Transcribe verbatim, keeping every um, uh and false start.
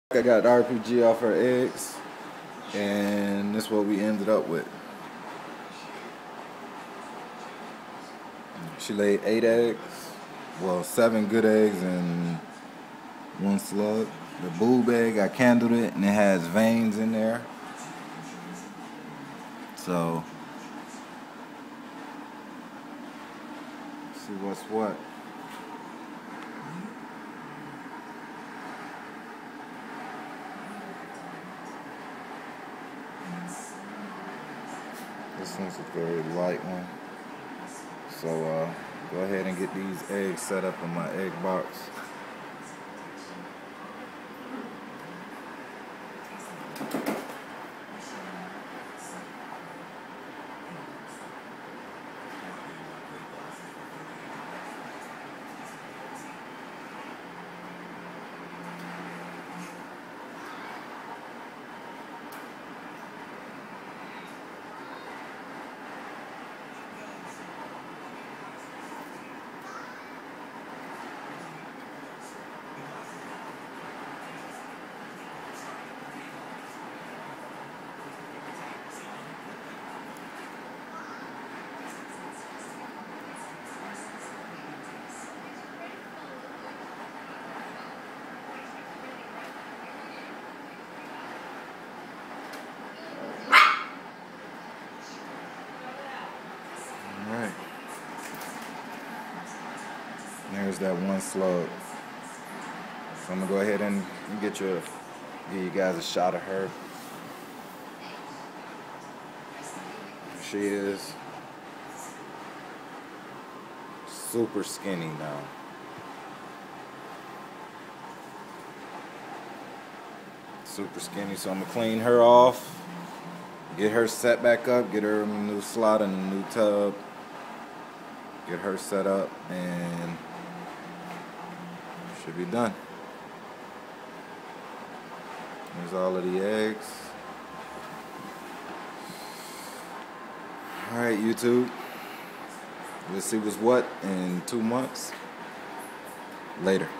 I got R P G off her eggs, and this is what we ended up with. She laid eight eggs, well, seven good eggs and one slug. The boob egg, I candled it, and it has veins in there. So, let's see what's what. This one's a very light one. So uh, go ahead and get these eggs set up in my egg box. Alright. There's that one slug. So I'm gonna go ahead and get you, give you guys a shot of her. She is super skinny now. Super skinny, so I'm gonna clean her off, get her set back up, get her in a new slot in a new tub, get her set up, and should be done. There's all of the eggs. Alright, YouTube. Let's see what's what in two months. Later.